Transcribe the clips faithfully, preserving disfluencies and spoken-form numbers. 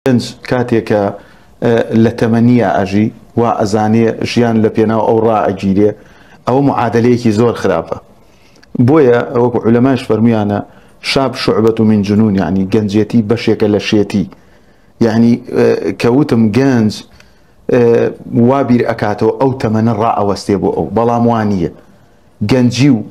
گەنج کاتێکە لە تەمەنیە ئەژی وا ئەزانێ ژیان لە پێناو ئەو ڕائەگیرێ ئەوە معادلەیەکی زۆر خراپە. بۆیە ئەوەکو عولەماش فەرمویانە شاب شعبەت من جنون، یعنی گەنجێتی بەشێکە لە شێتی، یعنی کەوتم گەنج وا بیر ئەکاتەوە ئەو تەمەنە ڕائەوەستێ بۆ ئەو، بەڵام وانە گەنجی و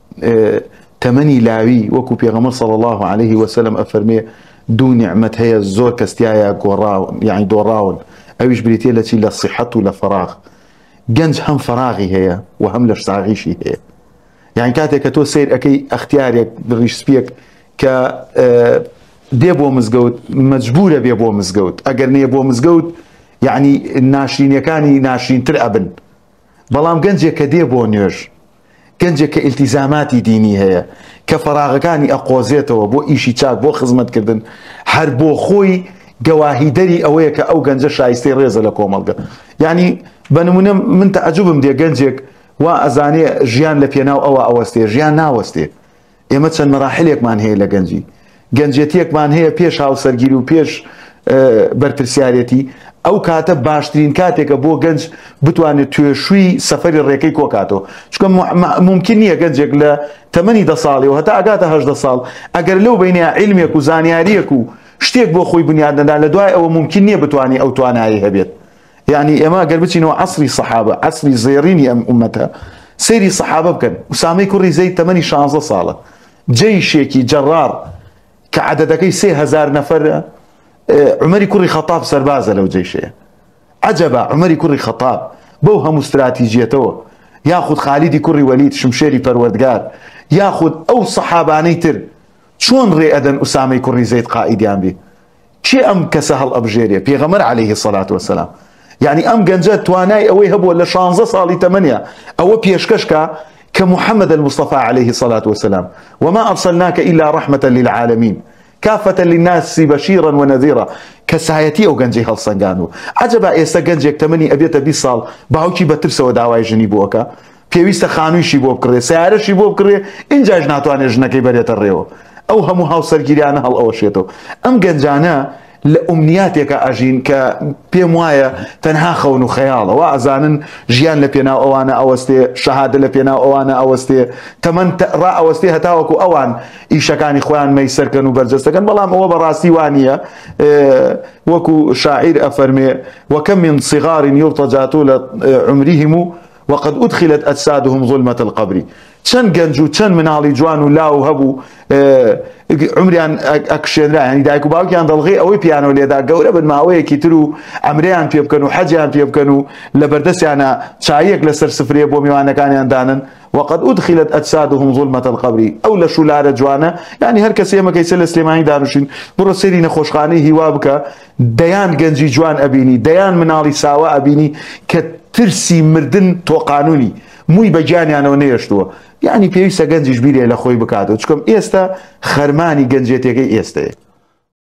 تەمەنی لاوی وەکو پێغەمبەر صلی الله عليه وسلم ئەفەرمێ دوو نیعمەت هەیە زۆر کەستیایە گۆڕاون، یعنی دۆڕاون، ئەویش بریتێ لە چی؟ لە صحەت و لە فەراغ. گەنج هەم فەراغی هەیە و هەم لە ساغیشی هەیە. یعنی کاتێک کە تۆ سیر ئەەکەی ئەختیارێک ڕیشسپێک کە دێ بۆ مزگەوت مەجبورە بێ بۆ مزگەوت، ئەگەر نێ بۆ مزگەوت یعنی ناشرینەکانی ناشرینتر ئەبن. بەڵام گەنجێک کە دێ بۆ نوێژ، گەنجێک کە ئیلتیزاماتی دینی هەیە، کە فەراغەکانی ئەقۆزێتەوە بۆ ئیشی چاک، بۆ خزمەتکردن، هەر بۆ خۆی گەواهیدەری ئەوەیە کە ئەو گەنجە شایستەی ڕێزە لە کۆمەڵگە. یعنی بە نمونە من تەعجوبم دێ گەنجێک وا ئەزانێ ژیان لە پێناو ئەوە ئەوەستێ، ژیان ناوەستێ. ئێمە چەند مەراحلێکمان هەیە لە گەنجی، گەنجێتیەکمان هەیە پێش هاوسەرگیری و پێش بەرپرسیارەتی. ئەو کاتە باشترین کاتێکە بۆ گەنج بتوانێت توێشووی سەفەری ڕێکەی کۆکاتەوە، چونکە ممکن نییە گەنجێک لە تەمەنی دە ساڵی و هەتا ئەگاتە هەژدە ساڵ ئەگەر لەو بینە عیلمێک و زانیاریەک و شتێک بۆ خۆی بنیاد نەدا، لە دوای ئەوە ممکن نییە بتوانێت ئەو توانایی هەبێت. یعنی ئێمە ئەگەر بچینەوە عەسری سەحابە، عەسری زێڕینی ئەم ئومەتە، سەیری سەحابە بکەن. ئوسامەی کوڕی زەید تەمەنی شانزدە ساڵە، جەیشێکی جەڕار کە عەدەدەکەی سێ هەزار نەفەرە، عومەری کوڕی خەتاب سەربازە لەو جەیشەیە. عەجەبە عومەری کوڕی خەتاب بەو هەموو استراتیژیەتەوە، یاخود خالیدی کوڕی وەلید شمشێری پەروەردگار، یاخود ئەو سەحابانەی تر چۆن ڕێ ئەدەن ئوسامەی کوڕی زەید قائیدیان بێ؟ کێ ئەم کەسە هەڵ ئەبژێرێ؟ پێغەمبەر عەلەیهی سەڵات وەسەلام. یعنی ئەم گەنجە توانای ئەوەی هەبووە لە شانزدە ساڵی تەمەنیە ئەوە پێشکەشکە کە محەممەد المصطفى عليه الصلاة والسلام وما أرسلناك إلا رحمة للعالمين كافة للناس بشيرا ونذيرا. کەسایەتی ئەو گەنجەی هەڵسەنگان و عەجەبە ئێستا گەنجێک تەمەنی ئەبێتە بیست ساڵ باوکی بەترسەوە داوای ژنی بۆکە، پێویستە خانوویشی بۆ بکڕێ، سیارەشی بۆ بکڕێ، اینجاش ناتوانێت ژنەکەی بەرێتە ڕێوە. ئەو هەموو هاوسەرگیریانە هەڵ ئەوەشێتەوە. ئەم گەنجانە لە ئومنیاتێکە ئەژین کە پێم وایە تەنها خەون و خەیاڵە، وا ئەزانن ژیان لە پێناو ئەوانە ئەوەستێ، شەهادە لە پێناو ئەوانە ئەوەستێ، تەمەن ڕائەوەستێ هەتاوەکو ئەوان ئیشەکانی خۆیان مەیسەرکەن و بەرجەستەکەن. بەڵام ئەوە بەڕاستی وانە، وەکو شاعیر ئەفەرمێ وەکەم من صغار یرتجى طول عمرهم وقد أدخلت أجسادهم ظلمة القبر. چەند گەنج و چەند مناڵی جوان و لاو هەبوو عمریان ئەکشێنرا، ینی دایک و باوکیان دڵغی ئەوەی پیانەوە لێدا گەورە بن ماوەیەکی تر و ئەمرەیان پێ بکەن و حەجیان پێ بکەن و لە بەردەستیانە چایەک لەسەر سفرێ بۆ میوانەکانیان دانن. وقد أدخلت أجسادهم ظلمة القبر. ئەو لە شولارە جوانە، ینی هەر کەسێ ئێمەکەیسە لە سلێمانی دانوشین بڕۆ سەیری نەخۆشخانەی هیوا بکە، دەیان گەنجی جوان ئەبینی، دەیان مناڵی ساوە ئەبینی کە ترسی مردن تۆ قانونی مووی بە گیانیانەوە نێشتووە. یعنی پێویستە گەنجیش بیرێ لە خۆی بکاتەوە، چکەم ئێستا خەرمانی گەنجێتەکەی ئێستەیە.